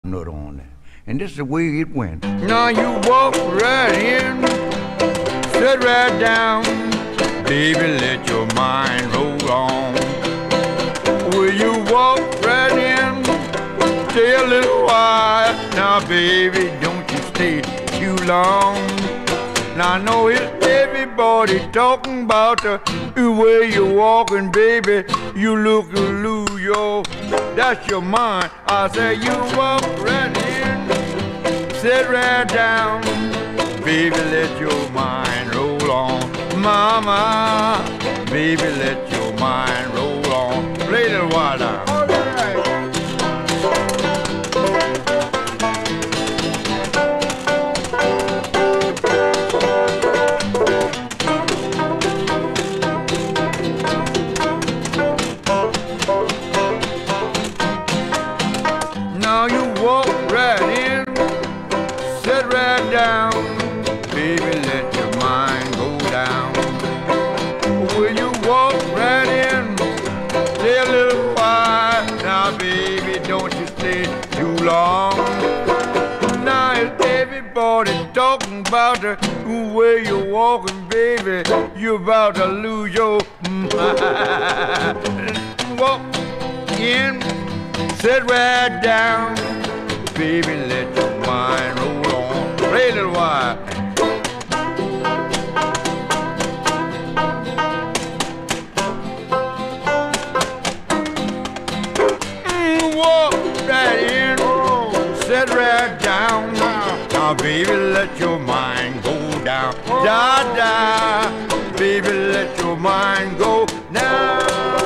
note on it. And this is the way it went. Now you walk right in, sit right down, baby, let your mind roll on. Will you walk right in, stay a little while? Now, baby, don't you stay too long. Now I know it's everybody talking about the way you're walking, baby. You look a lose your, that's your mind. I say you walk right in, sit right down, baby, let your mind roll on. Mama, baby, let your mind roll on. Play a little while now. Now you walk right in, sit right down, baby, let your mind go down. Will you walk right in, stay a little while? Now, baby, don't you stay too long. Now it's everybody talking about the way you're walking, baby. You're about to lose your mind. Walk in, sit right down, baby, let your mind roll on. Play a little while. Walk right in, sit right down. Now, baby, let your mind go down. Da da, baby, let your mind go down.